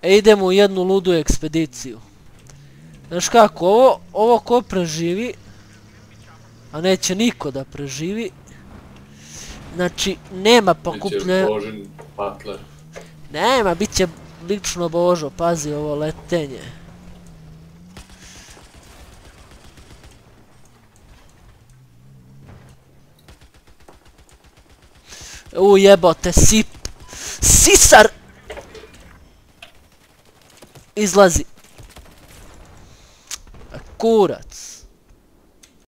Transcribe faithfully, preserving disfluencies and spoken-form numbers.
E, idemo u jednu ludu ekspediciju. Znaš kako, ovo, ovo ko preživi, a neće niko da preživi, znači, nema pokupljenja... Biće Božin patler. Nema, bit će lično Božo, pazi ovo letenje. U jebote, sip... Sisar! Izlazi. Kurac.